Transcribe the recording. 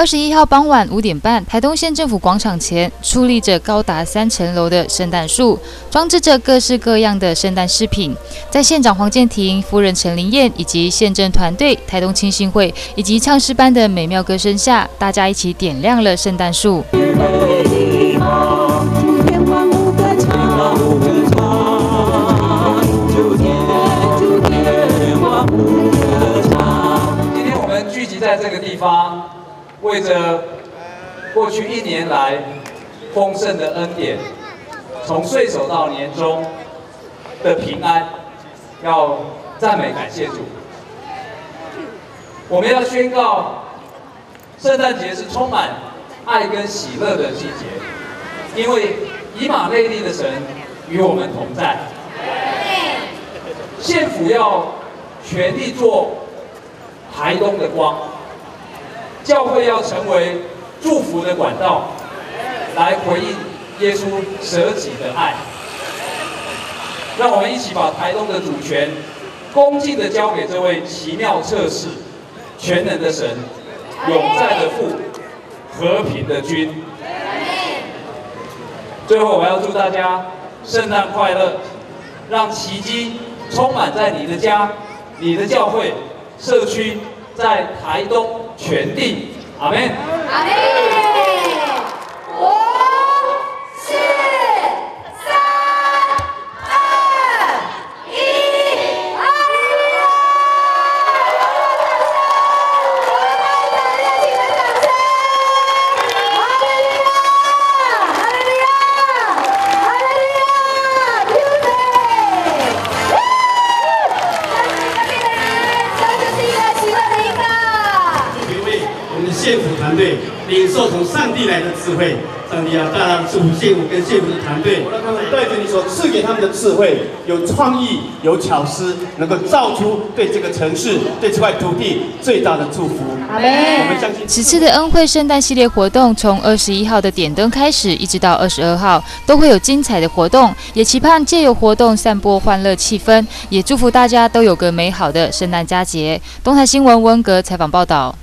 21号傍晚5点半，台东县政府广场前矗立着高达3层楼的圣诞树，装置着各式各样的圣诞饰品。在县长黄健庭、夫人陈林燕以及县政团队、台东青信会以及唱诗班的美妙歌声下，大家一起点亮了圣诞树。 今天我们聚集在这个地方，为着过去1年来丰盛的恩典，从岁首到年终的平安，要赞美感谢主。我们要宣告，圣诞节是充满爱跟喜乐的季节，因为以马内利的神与我们同在。县府要全力做台东的光，教会要成为祝福的管道，来回应耶稣舍己的爱。让我们一起把台东的主权恭敬地交给这位奇妙测试、全能的神、永在的父、和平的君。最后，我要祝大家圣诞快乐，让奇迹充满在你的家、你的教会、社区，在台东全地。阿们。阿们。 5、4、3、2、1，哈利路亚！热情的掌声！哈利路亚！哈利路亚！哈利路亚 ！Music！ 这就是一个喜乐的一刻。 因为我们的县府团队领受从上帝来的智慧，上帝要大大祝福县府跟县府的团队， 让他们带着你所赐给他们的智慧，有创意、有巧思，能够造出对这个城市、对这块土地最大的祝福。 阿们。 我们相信此次的恩惠圣诞系列活动，从21号的点灯开始，一直到22号，都会有精彩的活动，也期盼借由活动散播欢乐气氛，也祝福大家都有个美好的圣诞佳节。东台新闻温格采访报道。